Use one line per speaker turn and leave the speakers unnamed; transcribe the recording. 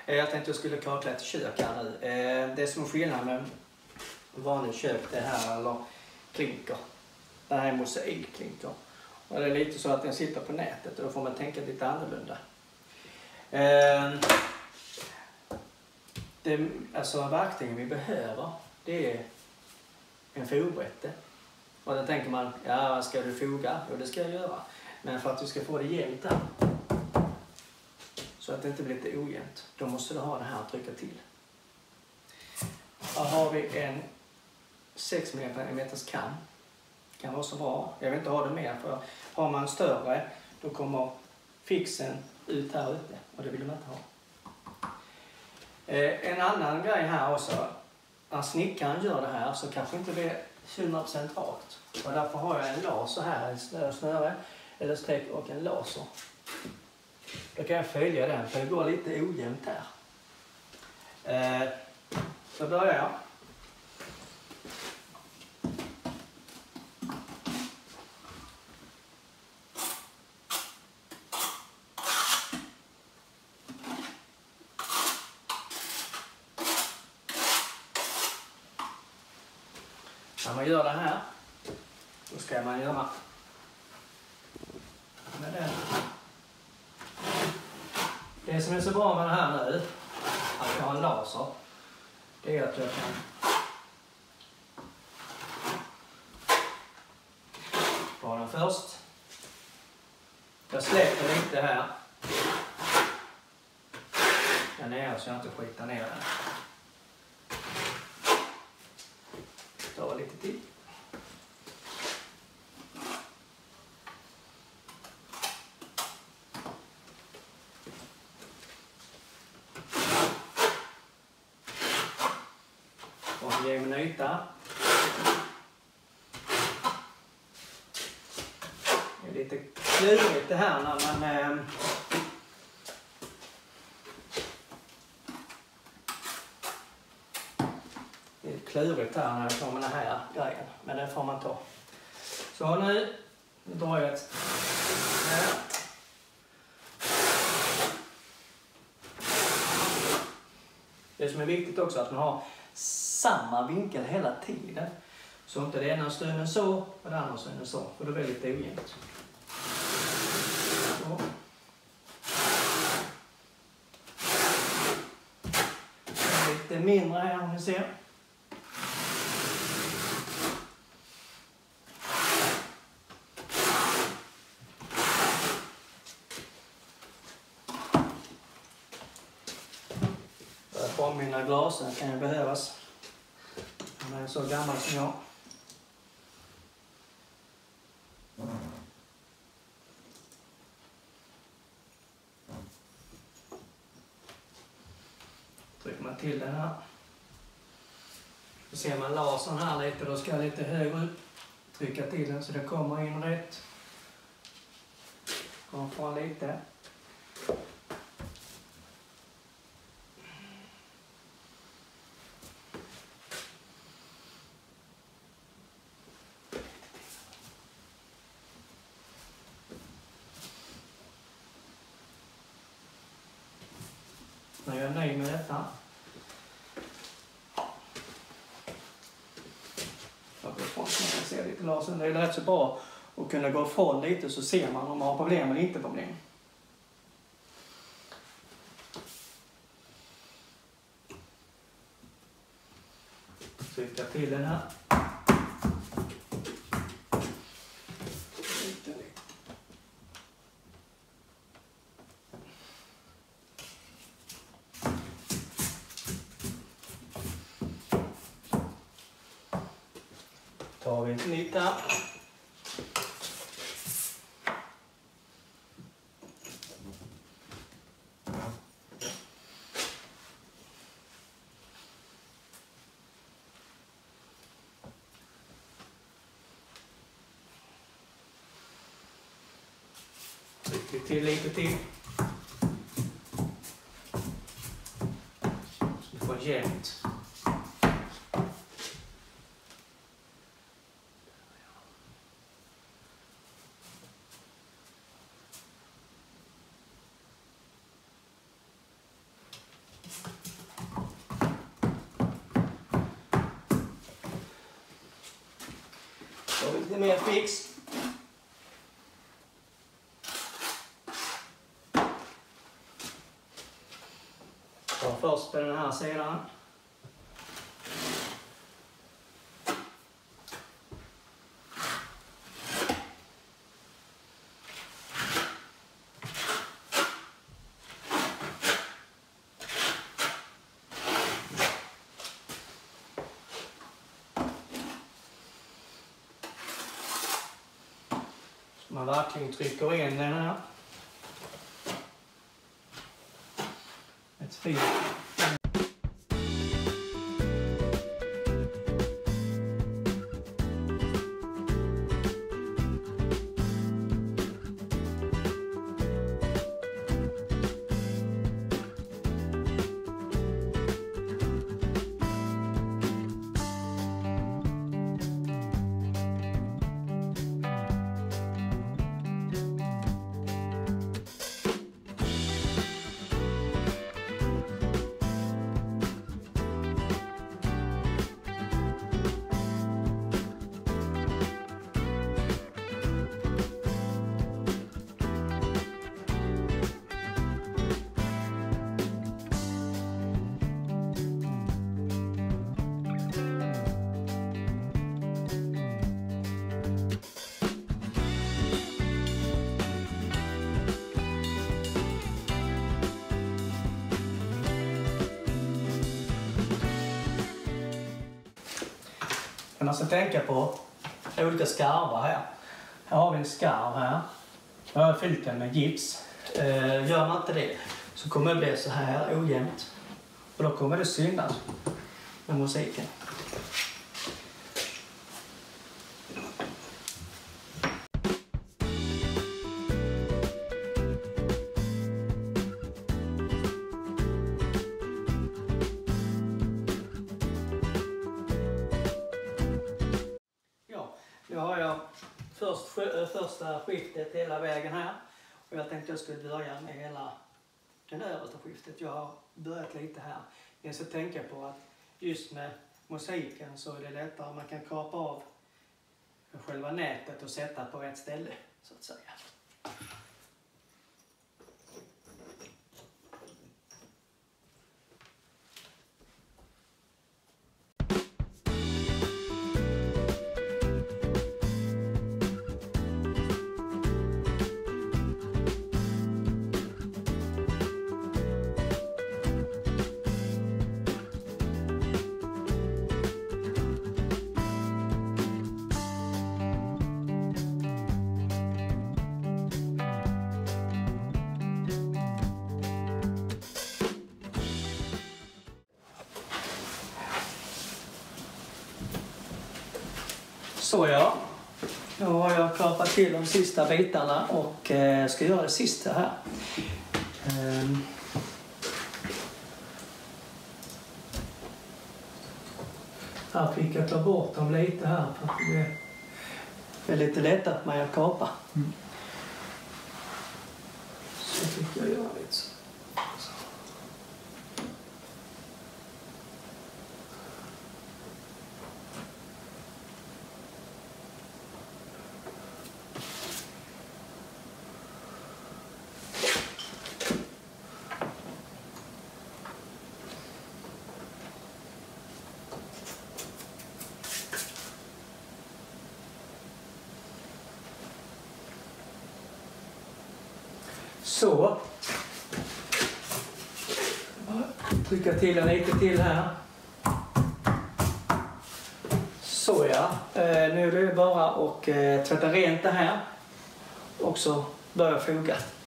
Jag tänkte jag skulle kakla ett kök här nu. Det som är skillnad med vanligt kök, det här eller klinker. Det här är mosaikklinker. Och det är lite så att den sitter på nätet och då får man tänka lite annorlunda. Alltså verktygen vi behöver, det är en fogbrätte. Och då tänker man, ja vad ska du foga? Jo det ska jag göra. Men för att du ska få det jämnt här, så att det inte blir lite ojämnt, då måste du ha det här att trycka till. Här har vi en 6 mm kam. Kan vara så bra. Jag vill inte ha det mer, för har man större då kommer fixen ut här ute och det vill man inte ha. En annan grej här också, när snickaren gör det här så kanske inte det är 100% rakt. Och därför har jag en laser här, en snöre eller streck och en laser. Då kan jag följa den, för det går lite ojämnt här. Så börjar jag. När man gör det här, då ska man göra med den. Det som är så bra med det här nu, att jag har en laser, det är att jag kan ta den först. Jag släpper lite här. Den är så jag inte skitar ner den. Ta lite till. Och ge mig en yta. Det är lite klurigt det här när man klurigt här när jag får med den här grejen, men det får man ta. Så nu drar jag ett här. Det som är viktigt också är att man har samma vinkel hela tiden. Så inte det ena stunden så och det andra stunden så, för då blir det lite ojämnt. Så. Lite mindre här om ni ser. Mina glasen kan ju behövas. Han är så gammal som jag. Trycker man till den här. Så ser man lasern här lite, då ska jag lite högre upp. Trycka till den så det kommer in rätt. Kommer från lite. Nu är jag nöjd med detta. Jag går ifrån så man kan se lite lasern. Det är rätt så bra att kunna gå ifrån lite så ser man om man har problem eller inte problem. Trycka till den här. Tar vi ett nytt här. Trycker till lite till. Så vi får jämnt. lite mer fix. Så först på den här sidan. Man verkligen trycker in den här. Ett fint. Man ska tänka på olika skarvar här. Här har vi en skarv här. Jag har fyllt den med gips. Gör man inte det så kommer det bli så här ojämnt. Och då kommer det synas med musiken. Nu har jag första skiftet hela vägen här. Och jag tänkte jag skulle börja med hela den översta skiftet. Jag har börjat lite här. Jag ska tänka på att just med musiken så är det lättare. Man kan kapa av själva nätet och sätta på ett ställe så att säga. Så ja, nu har jag kapat till de sista bitarna och ska göra det sista här. Här fick jag ta bort dem lite här för att det är lite lättare för mig att kapa. Så fick jag göra lite så. Så. Trycka till den lite till här. Så ja. Nu är det bara att tvätta rent det här. Och så börja foga.